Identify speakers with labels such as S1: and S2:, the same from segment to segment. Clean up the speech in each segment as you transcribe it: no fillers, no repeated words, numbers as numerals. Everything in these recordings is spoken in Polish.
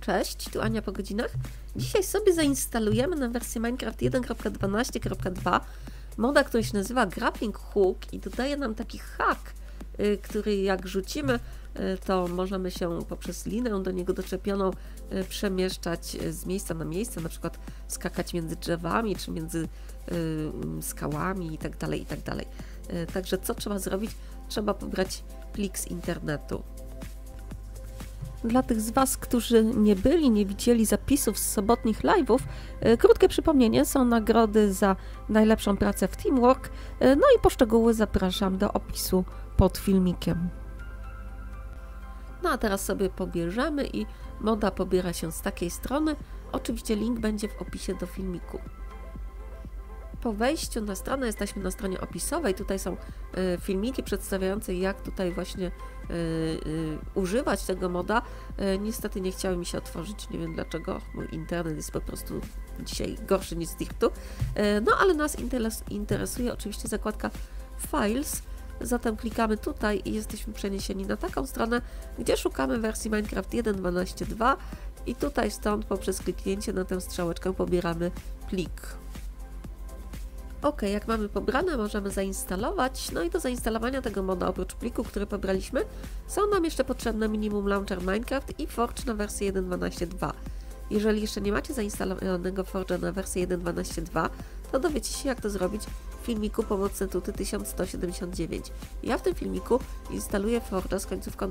S1: Cześć, tu Ania po godzinach. Dzisiaj sobie zainstalujemy na wersję Minecraft 1.12.2 moda, który się nazywa Grappling Hook i dodaje nam taki hack, który jak rzucimy, to możemy się poprzez linę do niego doczepioną przemieszczać z miejsca na miejsce, na przykład skakać między drzewami czy między skałami itd., itd. Także co trzeba zrobić? Trzeba pobrać plik z internetu. Dla tych z Was, którzy nie byli, nie widzieli zapisów z sobotnich live'ów, krótkie przypomnienie, są nagrody za najlepszą pracę w Teamwork, no i po szczegóły zapraszam do opisu pod filmikiem. No a teraz sobie pobierzemy i moda pobiera się z takiej strony. Oczywiście link będzie w opisie do filmiku. Po wejściu na stronę jesteśmy na stronie opisowej. Tutaj są filmiki przedstawiające, jak tutaj właśnie używać tego moda. Niestety nie chciały mi się otworzyć, nie wiem dlaczego. Mój internet jest po prostu dzisiaj gorszy niż z dirtu. No ale nas interesuje oczywiście zakładka Files. Zatem klikamy tutaj i jesteśmy przeniesieni na taką stronę, gdzie szukamy wersji Minecraft 1.12.2 i tutaj stąd poprzez kliknięcie na tę strzałeczkę pobieramy plik. Ok, jak mamy pobrane, możemy zainstalować. No i do zainstalowania tego moda, oprócz pliku, który pobraliśmy, są nam jeszcze potrzebne Minimum Launcher Minecraft i Forge na wersję 1.12.2. Jeżeli jeszcze nie macie zainstalowanego Forge'a na wersję 1.12.2, to dowiecie się, jak to zrobić w filmiku Pomocne Tuty 1179. Ja w tym filmiku instaluję Forge'a z końcówką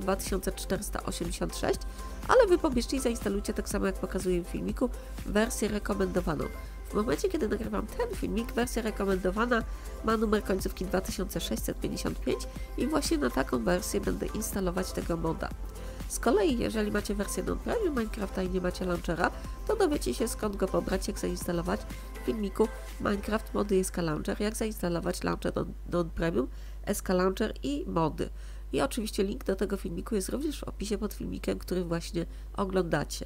S1: 2486, ale Wy pobierzcie i zainstalujcie tak samo, jak pokazuję w filmiku, wersję rekomendowaną. W momencie, kiedy nagrywam ten filmik, wersja rekomendowana ma numer końcówki 2655 i właśnie na taką wersję będę instalować tego moda. Z kolei, jeżeli macie wersję non-premium Minecrafta i nie macie launchera, to dowiecie się, skąd go pobrać, jak zainstalować w filmiku Minecraft mody SK Launcher, jak zainstalować launcher non-premium, SK Launcher i mody. I oczywiście link do tego filmiku jest również w opisie pod filmikiem, który właśnie oglądacie.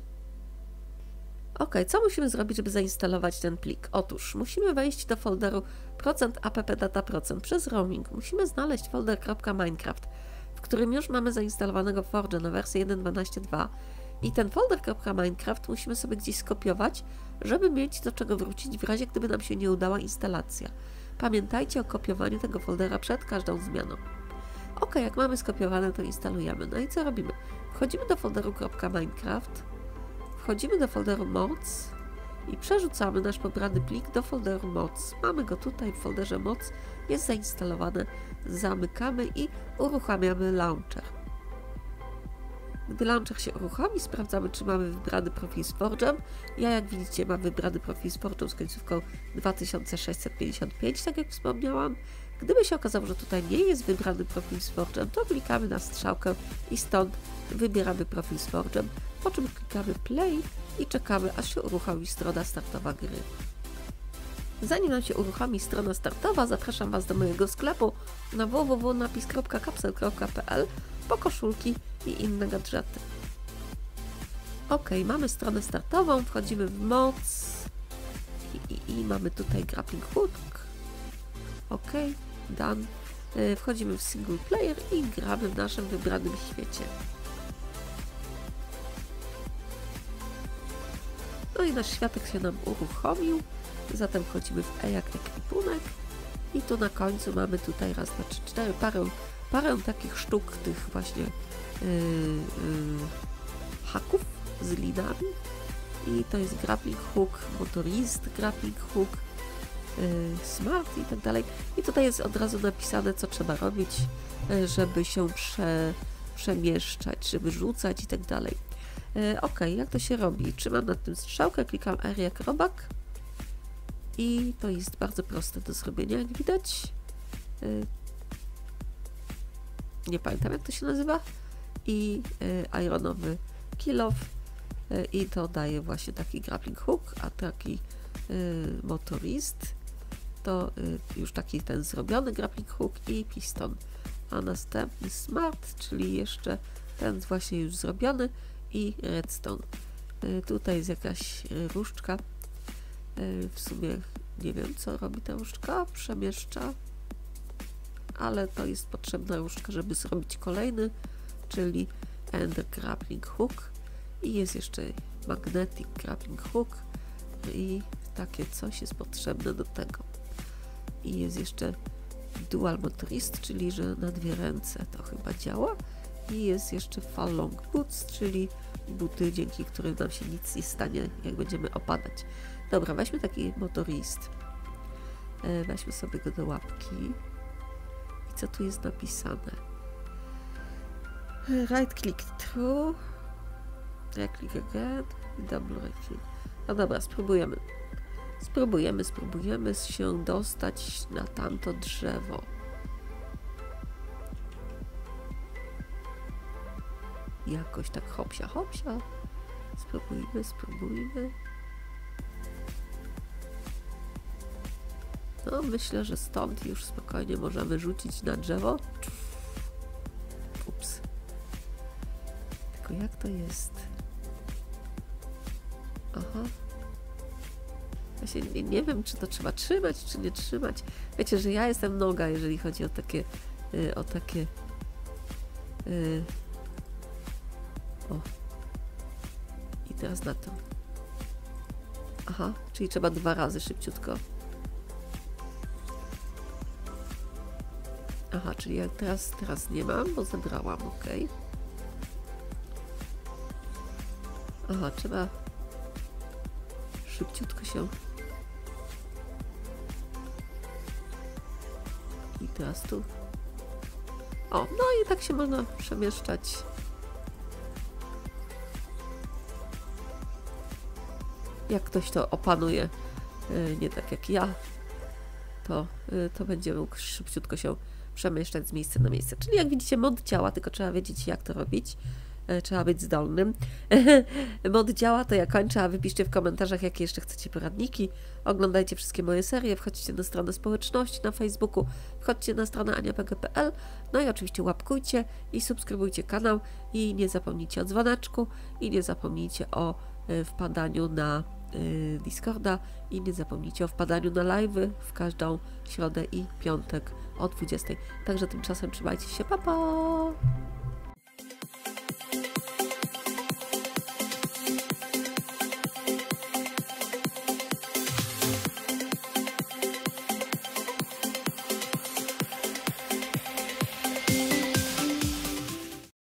S1: Ok, co musimy zrobić, żeby zainstalować ten plik? Otóż musimy wejść do folderu %appdata% przez roaming. Musimy znaleźć folder .minecraft, w którym już mamy zainstalowanego Forge'a na wersję 1.12.2 i ten folder .minecraft musimy sobie gdzieś skopiować, żeby mieć do czego wrócić w razie, gdyby nam się nie udała instalacja. Pamiętajcie o kopiowaniu tego foldera przed każdą zmianą. Ok, jak mamy skopiowane, to instalujemy. No i co robimy? Wchodzimy do folderu .minecraft, wchodzimy do folderu mods i przerzucamy nasz pobrany plik do folderu mods. Mamy go tutaj w folderze mods, jest zainstalowane, zamykamy i uruchamiamy launcher. Gdy launcher się uruchomi, sprawdzamy, czy mamy wybrany profil z Forge'em. Ja, jak widzicie, mam wybrany profil z Forge'em z końcówką 2655, tak jak wspomniałam. Gdyby się okazało, że tutaj nie jest wybrany profil z Forge'em, to klikamy na strzałkę i stąd wybieramy profil z Forge'em, po czym klikamy play i czekamy, aż się uruchomi strona startowa gry. Zanim nam się uruchomi strona startowa, zapraszam Was do mojego sklepu na www.napis.capsel.pl po koszulki i inne gadżety. Ok, mamy stronę startową, wchodzimy w mods i mamy tutaj Grappling Hook. Ok, done. Wchodzimy w single player i gramy w naszym wybranym świecie. No i nasz światek się nam uruchomił, zatem wchodzimy w E jak ekwipunek i tu na końcu mamy tutaj raz, dwa, trzy, cztery, parę takich sztuk tych właśnie haków z linami i to jest Grappling Hook, Motorist, Grappling Hook, Smart i tak dalej. I tutaj jest od razu napisane, co trzeba robić, żeby się przemieszczać, żeby rzucać i tak dalej. Ok, jak to się robi? Trzymam nad tym strzałkę, klikam R jak robak i to jest bardzo proste do zrobienia, jak widać. Nie pamiętam, jak to się nazywa. I ironowy kill off i to daje właśnie taki grappling hook, a taki motorist to już taki ten zrobiony grappling hook i piston, a następny smart, czyli jeszcze ten właśnie już zrobiony i redstone. Tutaj jest jakaś różdżka, w sumie nie wiem, co robi ta różdżka, przemieszcza, ale to jest potrzebna różdżka, żeby zrobić kolejny, czyli Ender Grappling Hook i jest jeszcze Magnetic Grappling Hook. No i takie coś jest potrzebne do tego. I jest jeszcze Dual Motorist, czyli że na 2 ręce to chyba działa. I jest jeszcze Fall Long Boots, czyli buty, dzięki którym nam się nic nie stanie, jak będziemy opadać. Dobra, weźmy taki motorist. Weźmy sobie go do łapki. I co tu jest napisane? Right click through. Right click again. I double right click. No dobra, spróbujemy. Spróbujemy się dostać na tamto drzewo. Jakoś tak hopsia. Spróbujmy. No, myślę, że stąd już spokojnie możemy rzucić na drzewo. Ups. Tylko jak to jest? Aha. Ja się nie wiem, czy to trzeba trzymać, czy nie trzymać. Wiecie, że ja jestem noga, jeżeli chodzi o takie... O. I teraz na to. Aha, czyli trzeba 2 razy szybciutko. Aha, czyli ja teraz nie mam, bo zebrałam, ok. Aha, trzeba szybciutko się... I teraz tu. O, no i tak się można przemieszczać. Jak ktoś to opanuje, nie tak jak ja, to będzie mógł szybciutko się przemieszczać z miejsca na miejsce. Czyli jak widzicie, mod działa, tylko trzeba wiedzieć, jak to robić. Trzeba być zdolnym. Mod działa, to ja kończę, a wypiszcie w komentarzach, jakie jeszcze chcecie poradniki. Oglądajcie wszystkie moje serie, wchodźcie na stronę społeczności na Facebooku, wchodźcie na stronę aniapg.pl, no i oczywiście łapkujcie i subskrybujcie kanał i nie zapomnijcie o dzwoneczku i nie zapomnijcie o wpadaniu na Discorda i nie zapomnijcie o wpadaniu na live'y w każdą środę i piątek o 20. Także tymczasem trzymajcie się, pa pa!